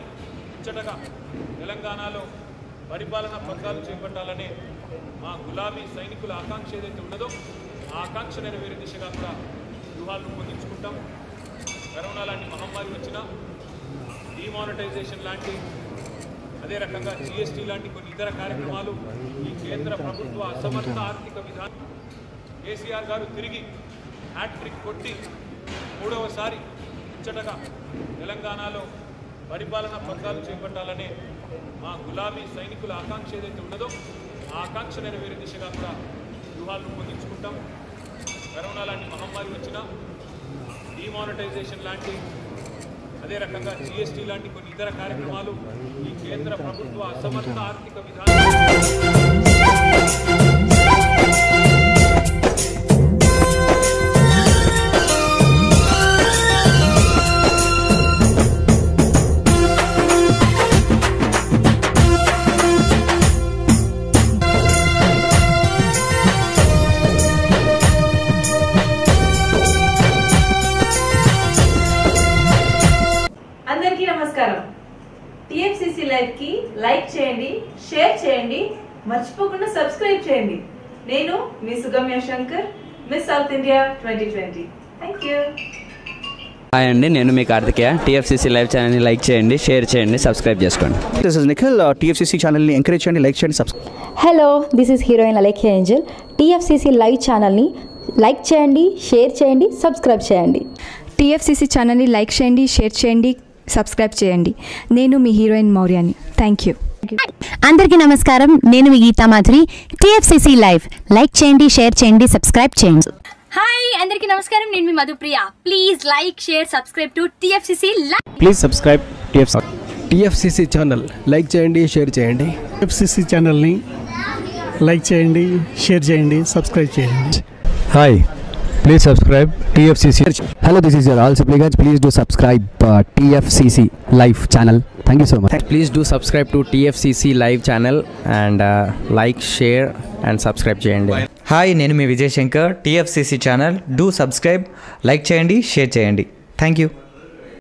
ముచ్చటగా తెలంగాణలో పరిపాలన పగ్గాలు చేపట్టాలనే మా గులాబీ సైనికుల ఆకాంక్ష ఏదైతే ఉన్నదో ఆ ఆకాంక్ష నెరవేరే దిశగా కూడా వ్యూహాలు రూపొందించుకుంటాం. కరోనా లాంటి మహమ్మారి వచ్చినా, డిమానిటైజేషన్ లాంటి, అదే రకంగా జిఎస్టీ లాంటి కొన్ని ఇతర కార్యక్రమాలు ఈ కేంద్ర ప్రభుత్వ అసమర్థ ఆర్థిక విధానం కేసీఆర్ గారు తిరిగి హ్యాట్రిక్ కొట్టి మూడవసారి ముచ్చటగా తెలంగాణలో పరిపాలన పగ్గాలు చేపట్టాలనే మా గులాబీ సైనికుల ఆకాంక్ష ఏదైతే ఉన్నదో ఆ ఆకాంక్ష నెరవేరే దిశగా కూడా వ్యూహాలు రూపొందించుకుంటాం. కరోనా లాంటి మహమ్మారి వచ్చినా, డిమానిటైజేషన్ లాంటి, అదే రకంగా జిఎస్టీ లాంటి కొన్ని ఇతర కార్యక్రమాలు ఈ కేంద్ర ప్రభుత్వ అసమర్థ ఆర్థిక విధానం టీఎఫ్సీసీ లైవ్ కి లైక్ చేయండి, షేర్ చేయండి, మర్చిపోకుండా సబ్స్క్రైబ్ చేయండి. నేను మీ Sugamya Shankar, miss south India 2020. Thank you. Hi అండి, నేను మీ కార్తికేయ. టీఎఫ్సీసీ లైవ్ ఛానల్ని లైక్ చేయండి, షేర్ చేయండి, సబ్స్క్రైబ్ చేసుకోండి. This is Nikhil. టీఎఫ్సీసీ ఛానల్ని ఎంకరేజ్ చేయండి, లైక్ చేయండి, subscribe. Hello, this is heroine Alekhya angel. TFCC live ఛానల్ని లైక్ చేయండి, షేర్ చేయండి, సబ్స్క్రైబ్ చేయండి. టీఎఫ్సీసీ ఛానల్ని లైక్ చేయండి, షేర్ చేయండి, సబ్స్క్రైబ్ చేయండి. నేను మీ హీరోయిన్ మౌర్యాని. Thank you. అందరికీ నమస్కారం, నేను మీ Geetha Madhuri. TFCC live like చేయండి, షేర్ చేయండి, సబ్స్క్రైబ్ చేయండి. హాయ్ అందరికీ నమస్కారం, నేను మీ Madhupriya. Please like, share, subscribe to TFCC live. Please subscribe TFCC channel. Like చేయండి, షేర్ చేయండి. టీఎఫ్సీసీ ఛానల్ని లైక్ చేయండి, షేర్ చేయండి, సబ్స్క్రైబ్ చేయండి. Hi, please subscribe TFCC. Hello, this is your all supplicants. Please do subscribe TFCC live channel. Thank you so much. Please do subscribe to TFCC live channel and like, share and subscribe చేయండి. Hi, నేను మీ Vijay Shankar. TFCC channel do subscribe, like చేయండి, share చేయండి. Thank you.